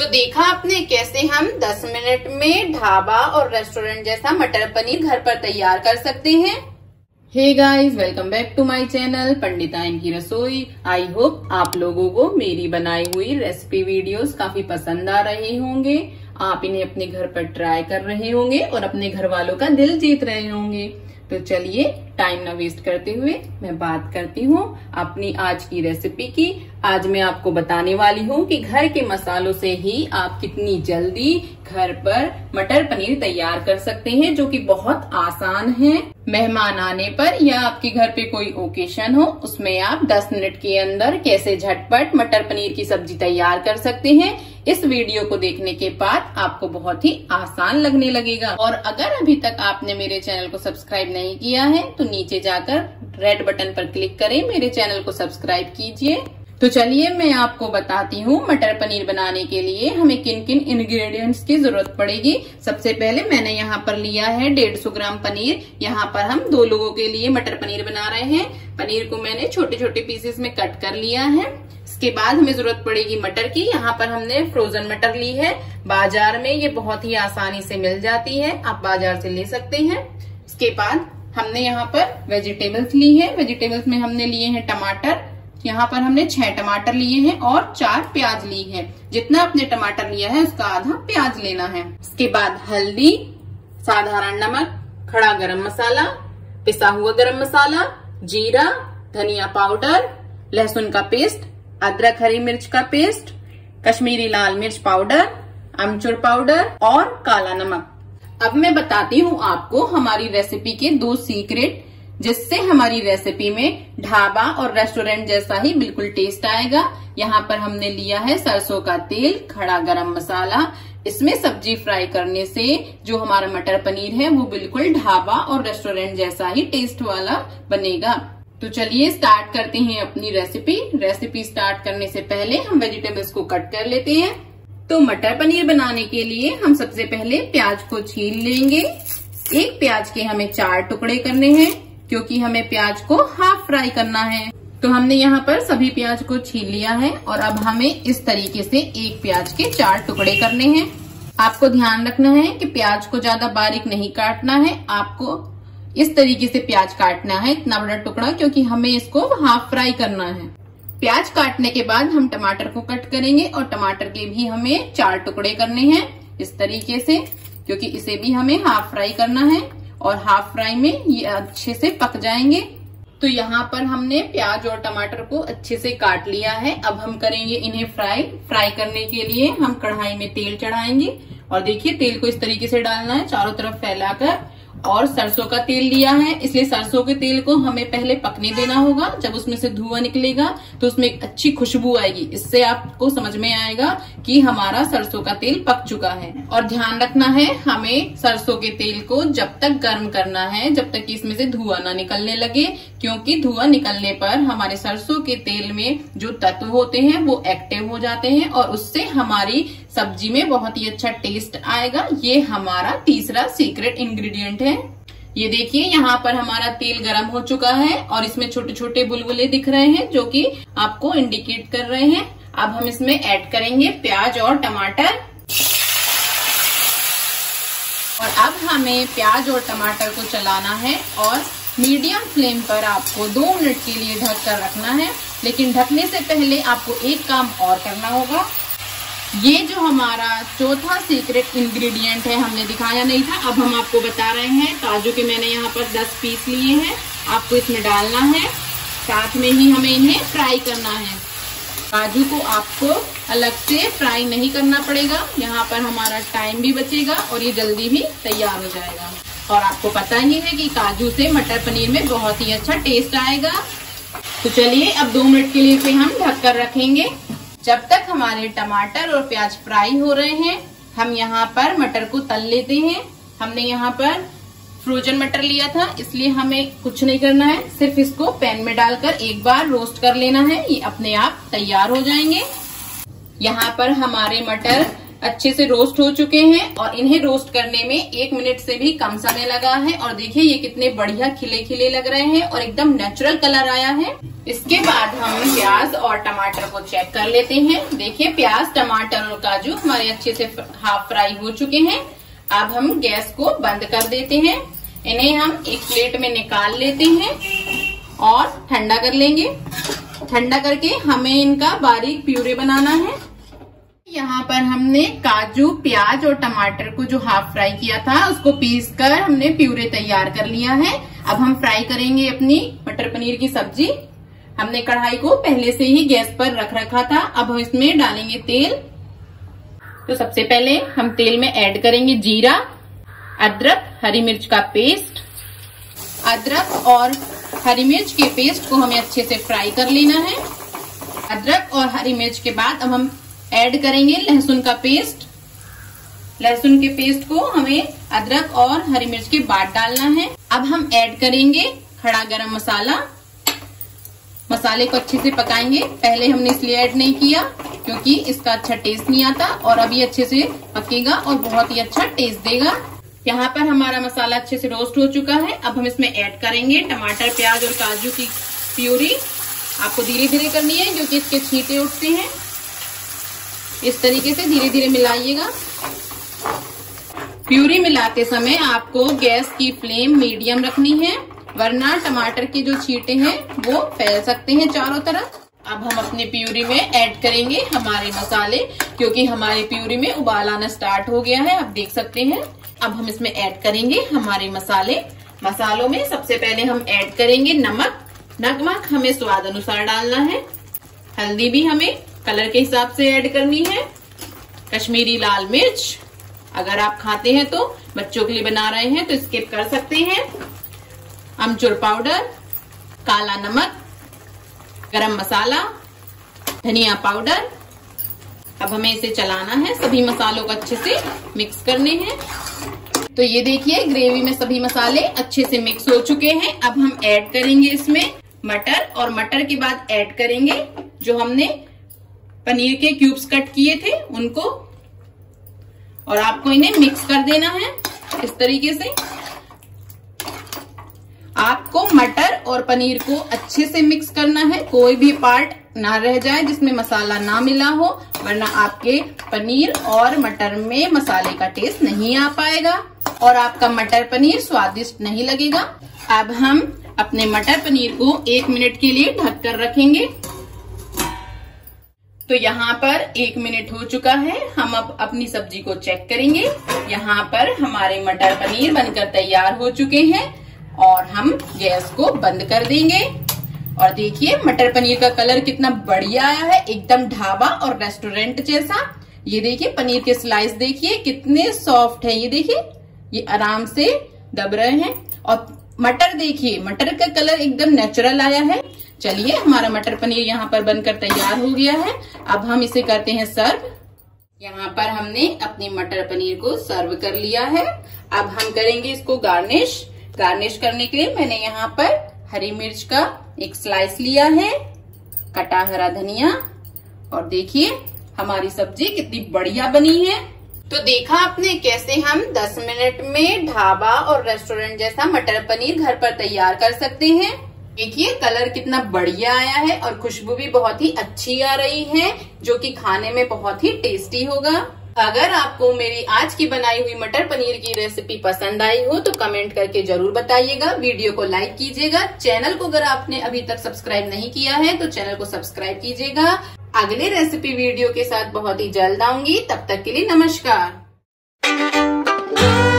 तो देखा आपने कैसे हम 10 मिनट में ढाबा और रेस्टोरेंट जैसा मटर पनीर घर पर तैयार कर सकते हैं। Hey guys, welcome back to my channel Panditain की रसोई। आई होप आप लोगों को मेरी बनाई हुई रेसिपी वीडियोस काफी पसंद आ रहे होंगे। आप इन्हें अपने घर पर ट्राई कर रहे होंगे और अपने घर वालों का दिल जीत रहे होंगे। तो चलिए टाइम न वेस्ट करते हुए मैं बात करती हूँ अपनी आज की रेसिपी की। आज मैं आपको बताने वाली हूँ कि घर के मसालों से ही आप कितनी जल्दी घर पर मटर पनीर तैयार कर सकते हैं, जो कि बहुत आसान है। मेहमान आने पर या आपके घर पे कोई ओकेशन हो, उसमें आप 10 मिनट के अंदर कैसे झटपट मटर पनीर की सब्जी तैयार कर सकते हैं। इस वीडियो को देखने के बाद आपको बहुत ही आसान लगने लगेगा। और अगर अभी तक आपने मेरे चैनल को सब्सक्राइब नहीं किया है तो नीचे जाकर रेड बटन पर क्लिक करें, मेरे चैनल को सब्सक्राइब कीजिए। तो चलिए मैं आपको बताती हूँ मटर पनीर बनाने के लिए हमें किन किन इंग्रेडिएंट्स की जरूरत पड़ेगी। सबसे पहले मैंने यहाँ पर लिया है 150 ग्राम पनीर। यहाँ पर हम 2 लोगों के लिए मटर पनीर बना रहे हैं। पनीर को मैंने छोटे छोटे पीसेस में कट कर लिया है। इसके बाद हमें जरूरत पड़ेगी मटर की। यहाँ पर हमने फ्रोजन मटर ली है। बाजार में ये बहुत ही आसानी से मिल जाती है, आप बाजार से ले सकते हैं। इसके बाद हमने यहाँ पर वेजिटेबल्स ली है। वेजिटेबल्स में हमने लिए हैं टमाटर। यहाँ पर हमने 6 टमाटर लिए हैं और 4 प्याज ली है। जितना आपने टमाटर लिया है उसका आधा प्याज लेना है। इसके बाद हल्दी, साधारण नमक, खड़ा गरम मसाला, पिसा हुआ गरम मसाला, जीरा, धनिया पाउडर, लहसुन का पेस्ट, अदरक हरी मिर्च का पेस्ट, कश्मीरी लाल मिर्च पाउडर, अमचूर पाउडर और काला नमक। अब मैं बताती हूँ आपको हमारी रेसिपी के 2 सीक्रेट, जिससे हमारी रेसिपी में ढाबा और रेस्टोरेंट जैसा ही बिल्कुल टेस्ट आएगा। यहाँ पर हमने लिया है सरसों का तेल, खड़ा गरम मसाला। इसमें सब्जी फ्राई करने से जो हमारा मटर पनीर है वो बिल्कुल ढाबा और रेस्टोरेंट जैसा ही टेस्ट वाला बनेगा। तो चलिए स्टार्ट करते हैं अपनी रेसिपी स्टार्ट करने से पहले हम वेजिटेबल्स को कट कर लेते हैं। तो मटर पनीर बनाने के लिए हम सबसे पहले प्याज को छील लेंगे। एक प्याज के हमें 4 टुकड़े करने हैं, क्योंकि हमें प्याज को हाफ फ्राई करना है। तो हमने यहाँ पर सभी प्याज को छील लिया है और अब हमें इस तरीके से एक प्याज के 4 टुकड़े करने हैं। आपको ध्यान रखना है कि प्याज को ज्यादा बारीक नहीं काटना है, आपको इस तरीके से प्याज काटना है, इतना बड़ा टुकड़ा, क्योंकि हमें इसको हाफ फ्राई करना है। प्याज काटने के बाद हम टमाटर को कट करेंगे और टमाटर के भी हमें 4 टुकड़े करने हैं इस तरीके से, क्योंकि इसे भी हमें हाफ फ्राई करना है और हाफ फ्राई में ये अच्छे से पक जाएंगे। तो यहाँ पर हमने प्याज और टमाटर को अच्छे से काट लिया है। अब हम करेंगे इन्हें फ्राई करने के लिए हम कढ़ाई में तेल चढ़ाएंगे। और देखिए तेल को इस तरीके से डालना है चारों तरफ फैलाकर। और सरसों का तेल लिया है, इसलिए सरसों के तेल को हमें पहले पकने देना होगा। जब उसमें से धुआं निकलेगा तो उसमें एक अच्छी खुशबू आएगी। इससे आपको समझ में आएगा कि हमारा सरसों का तेल पक चुका है। और ध्यान रखना है, हमें सरसों के तेल को जब तक गर्म करना है जब तक कि इसमें से धुआं ना निकलने लगे, क्योंकि धुआं निकलने पर हमारे सरसों के तेल में जो तत्व होते हैं वो एक्टिव हो जाते हैं और उससे हमारी सब्जी में बहुत ही अच्छा टेस्ट आएगा। ये हमारा तीसरा सीक्रेट इंग्रेडिएंट है। ये देखिए यहाँ पर हमारा तेल गरम हो चुका है और इसमें छोटे छोटे बुलबुले दिख रहे हैं, जो कि आपको इंडिकेट कर रहे हैं। अब हम इसमें ऐड करेंगे प्याज और टमाटर। और अब हमें प्याज और टमाटर को चलाना है और मीडियम फ्लेम पर आपको 2 मिनट के लिए ढक कर रखना है। लेकिन ढकने से पहले आपको एक काम और करना होगा। ये जो हमारा चौथा सीक्रेट इंग्रेडिएंट है, हमने दिखाया नहीं था, अब हम आपको बता रहे हैं। काजू के मैंने यहाँ पर 10 पीस लिए हैं, आपको इसमें डालना है। साथ में ही हमें इन्हें फ्राई करना है। काजू को आपको अलग से फ्राई नहीं करना पड़ेगा, यहाँ पर हमारा टाइम भी बचेगा और ये जल्दी भी तैयार हो जाएगा। और आपको पता ही है कि काजू से मटर पनीर में बहुत ही अच्छा टेस्ट आएगा। तो चलिए अब 2 मिनट के लिए इसे हम ढक कर रखेंगे। जब तक हमारे टमाटर और प्याज फ्राई हो रहे हैं, हम यहाँ पर मटर को तल लेते हैं। हमने यहाँ पर फ्रोजन मटर लिया था, इसलिए हमें कुछ नहीं करना है, सिर्फ इसको पैन में डालकर एक बार रोस्ट कर लेना है। ये अपने आप तैयार हो जाएंगे। यहाँ पर हमारे मटर अच्छे से रोस्ट हो चुके हैं और इन्हें रोस्ट करने में 1 मिनट से भी कम समय लगा है। और देखिए ये कितने बढ़िया खिले खिले लग रहे हैं और एकदम नेचुरल कलर आया है। इसके बाद हम प्याज और टमाटर को चेक कर लेते हैं। देखिए प्याज, टमाटर और काजू हमारे अच्छे से हाफ फ्राई हो चुके हैं। अब हम गैस को बंद कर देते हैं। इन्हें हम एक प्लेट में निकाल लेते हैं और ठंडा कर लेंगे। ठंडा करके हमें इनका बारीक प्यूरे बनाना है। यहाँ पर हमने काजू, प्याज और टमाटर को जो हाफ फ्राई किया था उसको पीस कर हमने प्यूरे तैयार कर लिया है। अब हम फ्राई करेंगे अपनी मटर पनीर की सब्जी। हमने कढ़ाई को पहले से ही गैस पर रख रखा था। अब हम इसमें डालेंगे तेल। तो सबसे पहले हम तेल में ऐड करेंगे जीरा, अदरक, हरी मिर्च का पेस्ट। अदरक और हरी मिर्च के पेस्ट को हमें अच्छे से फ्राई कर लेना है। अदरक और हरी मिर्च के बाद अब हम ऐड करेंगे लहसुन का पेस्ट। लहसुन के पेस्ट को हमें अदरक और हरी मिर्च के बाद डालना है। अब हम ऐड करेंगे खड़ा गरम मसाला। मसाले को अच्छे से पकाएंगे। पहले हमने इसलिए ऐड नहीं किया क्योंकि इसका अच्छा टेस्ट नहीं आता और अभी अच्छे से पकेगा और बहुत ही अच्छा टेस्ट देगा। यहाँ पर हमारा मसाला अच्छे से रोस्ट हो चुका है। अब हम इसमें ऐड करेंगे टमाटर, प्याज और काजू की प्यूरी। आपको धीरे धीरे करनी है क्योंकि इसके छींटे उठते हैं। इस तरीके से धीरे धीरे मिलाइएगा। प्यूरी मिलाते समय आपको गैस की फ्लेम मीडियम रखनी है, वरना टमाटर के जो छींटे हैं वो फैल सकते हैं चारों तरफ। अब हम अपनी प्यूरी में ऐड करेंगे हमारे मसाले, क्योंकि हमारी प्यूरी में उबाल आना स्टार्ट हो गया है, आप देख सकते हैं। अब हम इसमें ऐड करेंगे हमारे मसाले। मसालों में सबसे पहले हम ऐड करेंगे नमक। नमक हमें स्वाद अनुसार डालना है। हल्दी भी हमें कलर के हिसाब से ऐड करनी है। कश्मीरी लाल मिर्च, अगर आप खाते हैं तो, बच्चों के लिए बना रहे हैं तो स्किप कर सकते हैं। अमचूर पाउडर, काला नमक, गरम मसाला, धनिया पाउडर। अब हमें इसे चलाना है, सभी मसालों को अच्छे से मिक्स करने हैं। तो ये देखिए ग्रेवी में सभी मसाले अच्छे से मिक्स हो चुके हैं। अब हम ऐड करेंगे इसमें मटर और मटर के बाद ऐड करेंगे जो हमने पनीर के क्यूब्स कट किए थे उनको। और आपको इन्हें मिक्स कर देना है इस तरीके से। आपको मटर और पनीर को अच्छे से मिक्स करना है, कोई भी पार्ट ना रह जाए जिसमें मसाला ना मिला हो, वरना आपके पनीर और मटर में मसाले का टेस्ट नहीं आ पाएगा और आपका मटर पनीर स्वादिष्ट नहीं लगेगा। अब हम अपने मटर पनीर को 1 मिनट के लिए ढक कर रखेंगे। तो यहाँ पर 1 मिनट हो चुका है। हम अब अपनी सब्जी को चेक करेंगे। यहाँ पर हमारे मटर पनीर बनकर तैयार हो चुके हैं और हम गैस को बंद कर देंगे। और देखिए मटर पनीर का कलर कितना बढ़िया आया है, एकदम ढाबा और रेस्टोरेंट जैसा। ये देखिए पनीर के स्लाइस देखिए कितने सॉफ्ट है। ये देखिए ये आराम से दब रहे हैं। और मटर देखिए, मटर का कलर एकदम नेचुरल आया है। चलिए हमारा मटर पनीर यहाँ पर बनकर तैयार हो गया है। अब हम इसे करते हैं सर्व। यहाँ पर हमने अपनी मटर पनीर को सर्व कर लिया है। अब हम करेंगे इसको गार्निश। गार्निश करने के लिए मैंने यहाँ पर हरी मिर्च का एक स्लाइस लिया है, कटा हरा धनिया, और देखिए हमारी सब्जी कितनी बढ़िया बनी है। तो देखा आपने कैसे हम 10 मिनट में ढाबा और रेस्टोरेंट जैसा मटर पनीर घर पर तैयार कर सकते हैं। देखिए कलर कितना बढ़िया आया है और खुशबू भी बहुत ही अच्छी आ रही है, जो कि खाने में बहुत ही टेस्टी होगा। अगर आपको मेरी आज की बनाई हुई मटर पनीर की रेसिपी पसंद आई हो तो कमेंट करके जरूर बताइएगा। वीडियो को लाइक कीजिएगा। चैनल को अगर आपने अभी तक सब्सक्राइब नहीं किया है तो चैनल को सब्सक्राइब कीजिएगा। अगले रेसिपी वीडियो के साथ बहुत ही जल्द आऊंगी। तब तक के लिए नमस्कार।